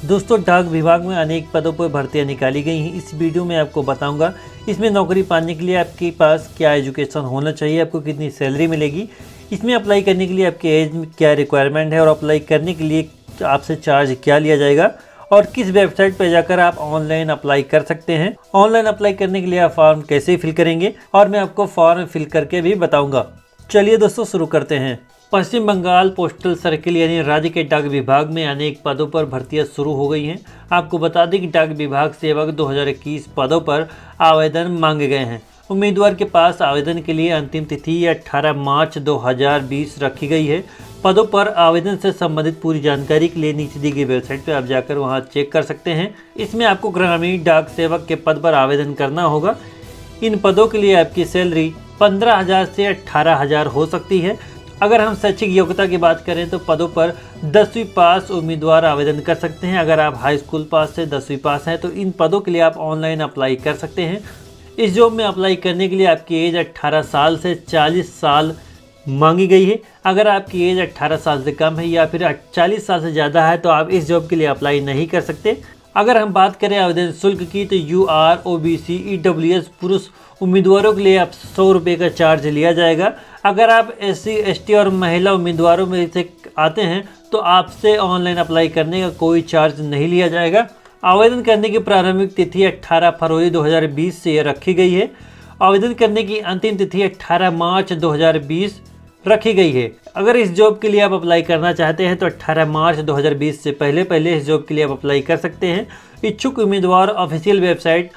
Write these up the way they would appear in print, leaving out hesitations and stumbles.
दोस्तों, डाक विभाग में अनेक पदों पर भर्तियां निकाली गई हैं। इस वीडियो में आपको बताऊंगा इसमें नौकरी पाने के लिए आपके पास क्या एजुकेशन होना चाहिए, आपको कितनी सैलरी मिलेगी, इसमें अप्लाई करने के लिए आपके एज में क्या रिक्वायरमेंट है और अप्लाई करने के लिए आपसे चार्ज क्या लिया जाएगा और किस वेबसाइट पर जाकर आप ऑनलाइन अप्लाई कर सकते हैं। ऑनलाइन अप्लाई करने के लिए आप फॉर्म कैसे फिल करेंगे और मैं आपको फॉर्म फिल करके भी बताऊंगा। चलिए दोस्तों, शुरू करते हैं। पश्चिम बंगाल पोस्टल सर्किल यानी राज्य के डाक विभाग में अनेक पदों पर भर्तियां शुरू हो गई हैं। आपको बता दें कि डाक विभाग सेवक 2021 पदों पर आवेदन मांगे गए हैं। उम्मीदवार के पास आवेदन के लिए अंतिम तिथि 18 मार्च 2020 रखी गई है। पदों पर आवेदन से संबंधित पूरी जानकारी के लिए नीचे दी गई वेबसाइट पर आप जाकर वहां चेक कर सकते हैं। इसमें आपको ग्रामीण डाक सेवक के पद पर आवेदन करना होगा। इन पदों के लिए आपकी सैलरी 15,000 से 18,000 हो सकती है। अगर हम शैक्षिक योग्यता की बात करें तो पदों पर 10वीं पास उम्मीदवार आवेदन कर सकते हैं। अगर आप हाई स्कूल पास से 10वीं पास हैं तो इन पदों के लिए आप ऑनलाइन अप्लाई कर सकते हैं। इस जॉब में अप्लाई करने के लिए आपकी एज 18 साल से 40 साल मांगी गई है। अगर आपकी एज 18 साल से कम है या फिर 40 साल से ज़्यादा है तो आप इस जॉब के लिए अप्लाई नहीं कर सकते। अगर हम बात करें आवेदन शुल्क की तो UR, OBC, EWS पुरुष उम्मीदवारों के लिए आप 100 रुपये का चार्ज लिया जाएगा। अगर आप SC, ST और महिला उम्मीदवारों में से आते हैं तो आपसे ऑनलाइन अप्लाई करने का कोई चार्ज नहीं लिया जाएगा। आवेदन करने की प्रारंभिक तिथि 18 फरवरी 2020 से रखी गई है। आवेदन करने की अंतिम तिथि 18 मार्च 2020 रखी गई है। अगर इस जॉब के लिए आप अप्लाई करना चाहते हैं तो 18 मार्च 2020 से पहले इस जॉब के लिए आप अप्लाई कर सकते हैं। इच्छुक उम्मीदवार ऑफिशियल वेबसाइट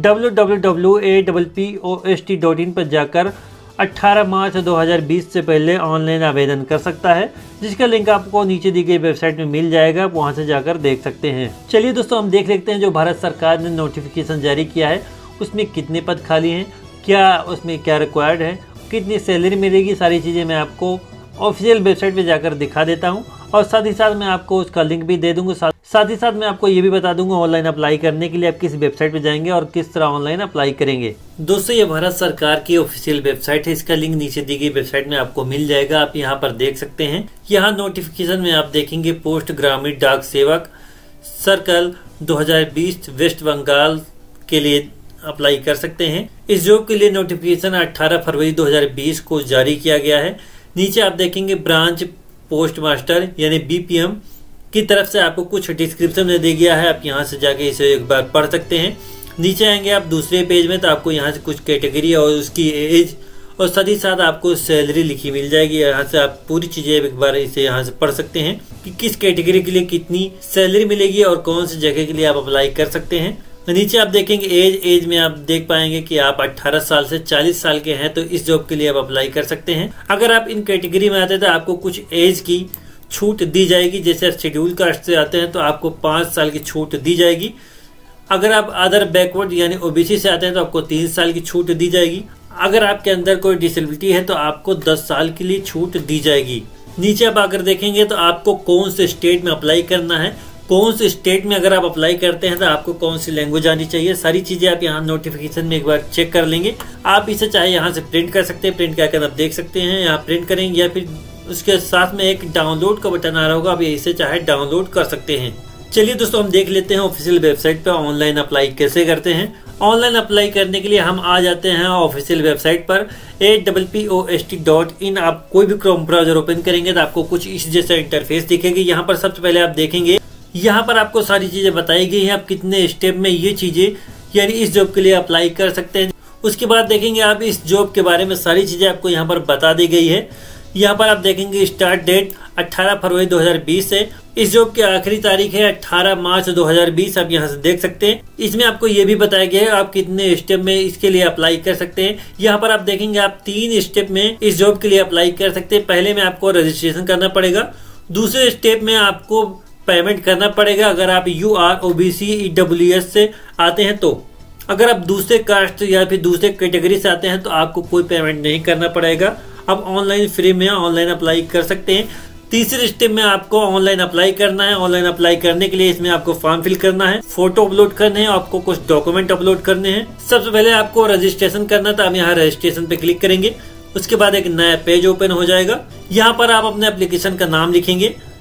www.apppost.in पर जाकर 18 मार्च 2020 से पहले ऑनलाइन आवेदन कर सकता है, जिसका लिंक आपको नीचे दी गई वेबसाइट में मिल जाएगा। आप वहां से जाकर देख सकते हैं। चलिए दोस्तों, हम देख लेते हैं जो भारत सरकार ने नोटिफिकेशन जारी किया है उसमें कितने पद खाली हैं, क्या उसमें क्या रिक्वायर्ड है, कितनी सैलरी मिलेगी, सारी चीज़ें मैं आपको ऑफिशियल वेबसाइट पे जाकर दिखा देता हूं और साथ ही साथ मैं आपको उसका लिंक भी दे दूंगा। साथ ही साथ मैं आपको ये भी बता दूंगा ऑनलाइन अप्लाई करने के लिए आप किस वेबसाइट पे जाएंगे और किस तरह ऑनलाइन अप्लाई करेंगे। दोस्तों, ये भारत सरकार की ऑफिशियल वेबसाइट है। इसका लिंक नीचे दी गई वेबसाइट में आपको मिल जाएगा। आप यहाँ पर देख सकते हैं। यहाँ नोटिफिकेशन में आप देखेंगे पोस्ट ग्रामीण डाक सेवक सर्कल 2020 वेस्ट बंगाल के लिए अप्लाई कर सकते हैं। इस जॉब के लिए नोटिफिकेशन 18 फरवरी 2020 को जारी किया गया है। नीचे आप देखेंगे ब्रांच पोस्ट मास्टर यानी BPM की तरफ से आपको कुछ डिस्क्रिप्शन में दे गया है। आप यहां से जाके इसे एक बार पढ़ सकते हैं। नीचे आएंगे आप दूसरे पेज में तो आपको यहां से कुछ कैटेगरी और उसकी एज और साथ ही साथ आपको सैलरी लिखी मिल जाएगी। यहाँ से आप पूरी चीजें एक बार इसे यहाँ से पढ़ सकते हैं कि किस कैटेगरी के लिए कितनी सैलरी मिलेगी और कौन सी जगह के लिए आप अप्लाई कर सकते हैं। नीचे आप देखेंगे एज में आप देख पाएंगे कि आप 18 साल से 40 साल के हैं तो इस जॉब के लिए आप अप्लाई कर सकते हैं। अगर आप इन कैटेगरी में आते हैं तो आपको कुछ एज की छूट दी जाएगी। जैसे शेड्यूल कास्ट से आते हैं तो आपको 5 साल की छूट दी जाएगी। अगर आप अदर बैकवर्ड यानी OBC से आते हैं तो आपको 3 साल की छूट दी जाएगी। अगर आपके अंदर कोई डिसेबिलिटी है तो आपको 10 साल के लिए छूट दी जाएगी। नीचे आप आकर देखेंगे तो आपको कौन से स्टेट में अप्लाई करना है, कौन से स्टेट में अगर आप अप्लाई करते हैं तो आपको कौन सी लैंग्वेज आनी चाहिए, सारी चीजें आप यहाँ नोटिफिकेशन में एक बार चेक कर लेंगे। आप इसे चाहे यहाँ से प्रिंट कर सकते हैं, प्रिंट करके आप देख सकते हैं, यहाँ प्रिंट करेंगे या फिर उसके साथ में एक डाउनलोड का बटन आ रहा होगा, आप इसे चाहे डाउनलोड कर सकते हैं। चलिए दोस्तों, हम देख लेते हैं ऑफिशियल वेबसाइट पर ऑनलाइन अप्लाई कैसे करते हैं। ऑनलाइन अप्लाई करने के लिए हम आ जाते हैं ऑफिशियल वेबसाइट पर apppost.in। आप कोई भी क्रोम ब्राउजर ओपन करेंगे तो आपको कुछ इस जैसा इंटरफेस दिखेगी। यहाँ पर सबसे पहले आप देखेंगे, यहाँ पर आपको सारी चीजें बताई गई हैं, आप कितने स्टेप में ये चीजें यानी इस जॉब के लिए अप्लाई कर सकते हैं। उसके बाद देखेंगे आप इस जॉब के बारे में सारी चीजें आपको यहाँ पर बता दी गई है। यहाँ पर आप देखेंगे स्टार्ट डेट 18 फरवरी 2020 है। इस जॉब की आखिरी तारीख है 18 मार्च 2020। आप यहाँ से देख सकते हैं। इसमें आपको ये भी बताया गया है आप कितने स्टेप में इसके लिए अप्लाई कर सकते हैं। यहाँ पर आप देखेंगे आप 3 स्टेप में इस जॉब के लिए अप्लाई कर सकते हैं। पहले में आपको रजिस्ट्रेशन करना पड़ेगा। दूसरे स्टेप में आपको पेमेंट करना पड़ेगा अगर आप UR, OBC, EWS से आते हैं तो। अगर आप दूसरे कास्ट या फिर दूसरे कैटेगरी से आते हैं तो आपको कोई पेमेंट नहीं करना पड़ेगा। आप ऑनलाइन फ्री में ऑनलाइन अप्लाई कर सकते हैं। तीसरे स्टेप में आपको ऑनलाइन अप्लाई करना है। ऑनलाइन अप्लाई करने के लिए इसमें आपको फॉर्म फिल करना है, फोटो अपलोड करने हैं, आपको कुछ डॉक्यूमेंट अपलोड करने हैं। सबसे पहले आपको रजिस्ट्रेशन करना था। हम यहाँ रजिस्ट्रेशन पे क्लिक करेंगे। उसके बाद एक नया पेज ओपन हो जाएगा। यहाँ पर आप अपने एप्लीकेशन का नाम लिखेंगे।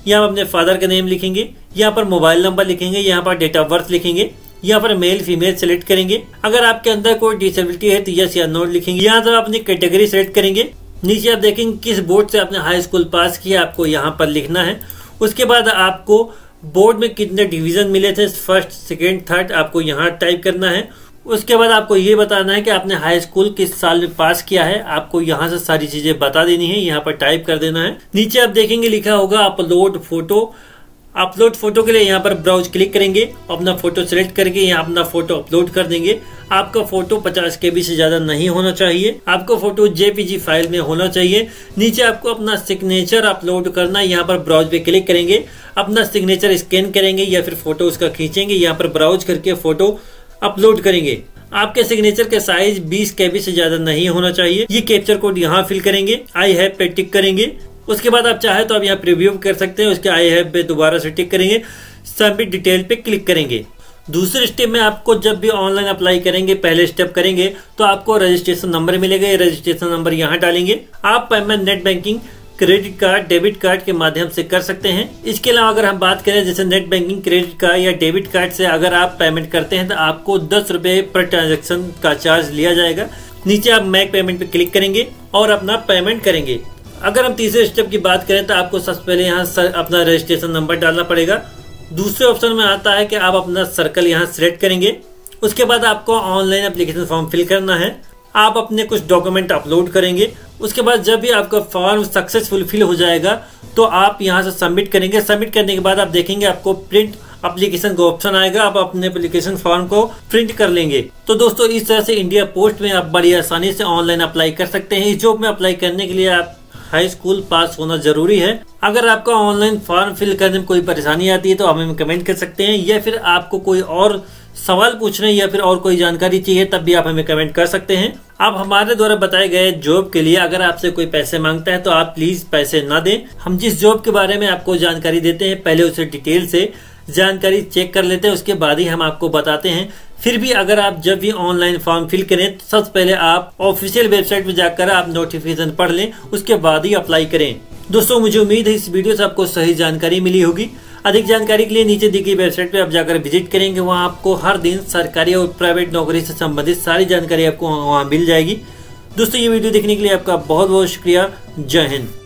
यहाँ पर अपने फादर का नेम लिखेंगे, यहाँ पर मोबाइल नंबर लिखेंगे, यहाँ पर डेट ऑफ बर्थ लिखेंगे, यहाँ पर मेल फीमेल सेलेक्ट करेंगे। अगर आपके अंदर कोई डिसेबिलिटी है तो यस या नो लिखेंगे। यहाँ पर अपनी कैटेगरी सेलेक्ट करेंगे। नीचे आप देखेंगे किस बोर्ड से आपने हाई स्कूल पास किया, आपको यहाँ पर लिखना है। उसके बाद आपको बोर्ड में कितने डिवीजन मिले थे, फर्स्ट सेकेंड थर्ड, आपको यहाँ टाइप करना है। उसके बाद आपको ये बताना है कि आपने हाई स्कूल किस साल में पास किया है, आपको यहाँ से सारी चीजें बता देनी है, यहाँ पर टाइप कर देना है। नीचे आप देखेंगे लिखा होगा अपलोड फोटो। अपलोड फोटो के लिए यहाँ पर ब्राउज क्लिक करेंगे, अपना फोटो सेलेक्ट करके यहाँ अपना फोटो अपलोड कर देंगे। आपका फोटो 50 KB से ज्यादा नहीं होना चाहिए, आपका फोटो JPG फाइल में होना चाहिए। नीचे आपको अपना सिग्नेचर अपलोड करना है, यहाँ पर ब्राउज पे क्लिक करेंगे, अपना सिग्नेचर स्कैन करेंगे या फिर फोटो उसका खींचेंगे, यहाँ पर ब्राउज करके फोटो अपलोड करेंगे। आपके सिग्नेचर का साइज 20 KB से ज्यादा नहीं होना चाहिए। ये कैप्चर कोड यहाँ फिल करेंगे, आई हैव पे टिक करेंगे। उसके बाद आप चाहे तो आप यहाँ प्रीव्यू कर सकते हैं, उसके आई हैव पे दोबारा से टिक करेंगे, सबमिट डिटेल पे क्लिक करेंगे। दूसरे स्टेप में आपको जब भी ऑनलाइन अप्लाई करेंगे, पहले स्टेप करेंगे तो आपको रजिस्ट्रेशन नंबर मिलेगा, रजिस्ट्रेशन नंबर यहाँ डालेंगे। आप payment net banking, credit card, debit card के माध्यम से कर सकते हैं। इसके अलावा अगर हम बात करें जैसे नेट बैंकिंग, क्रेडिट कार्ड या डेबिट कार्ड से अगर आप पेमेंट करते हैं तो आपको 10 रुपए पर ट्रांजेक्शन का चार्ज लिया जाएगा। नीचे आप मेक पेमेंट पे क्लिक करेंगे और अपना पेमेंट करेंगे। अगर हम तीसरे स्टेप की बात करें तो आपको सबसे पहले यहाँ अपना रजिस्ट्रेशन नंबर डालना पड़ेगा। दूसरे ऑप्शन में आता है कि आप अपना सर्कल यहाँ सिलेक्ट करेंगे। उसके बाद आपको ऑनलाइन एप्लीकेशन फॉर्म फिल करना है, आप अपने कुछ डॉक्यूमेंट अपलोड करेंगे। उसके बाद जब भी आपका फॉर्म सक्सेसफुल फिल हो जाएगा तो आप यहाँ से सबमिट करेंगे। सबमिट करने के बाद आप देखेंगे आपको प्रिंट एप्लीकेशन का ऑप्शन आएगा, आप अपने एप्लीकेशन फॉर्म को प्रिंट कर लेंगे। तो दोस्तों इस तरह से इंडिया पोस्ट में आप बड़ी आसानी से ऑनलाइन अप्लाई कर सकते हैं। इस जॉब में अप्लाई करने के लिए आप हाई स्कूल पास होना जरूरी है। अगर आपका ऑनलाइन फॉर्म फिल करने में कोई परेशानी आती है तो हमें कमेंट कर सकते हैं, या फिर आपको कोई और सवाल पूछने या फिर और कोई जानकारी चाहिए तब भी आप हमें कमेंट कर सकते हैं। आप हमारे द्वारा बताए गए जॉब के लिए अगर आपसे कोई पैसे मांगता है तो आप प्लीज पैसे ना दें। हम जिस जॉब के बारे में आपको जानकारी देते हैं पहले उसे डिटेल से जानकारी चेक कर लेते हैं, उसके बाद ही हम आपको बताते हैं। फिर भी अगर आप जब भी ऑनलाइन फॉर्म फिल करें तो सबसे पहले आप ऑफिशियल वेबसाइट में जाकर आप नोटिफिकेशन पढ़ लें, उसके बाद ही अप्लाई करें। दोस्तों मुझे उम्मीद है इस वीडियो से आपको सही जानकारी मिली होगी। अधिक जानकारी के लिए नीचे दी गई वेबसाइट पे आप जाकर विजिट करेंगे, वहाँ आपको हर दिन सरकारी और प्राइवेट नौकरी से संबंधित सारी जानकारी आपको वहाँ मिल जाएगी। दोस्तों ये वीडियो देखने के लिए आपका बहुत बहुत शुक्रिया। जय हिंद।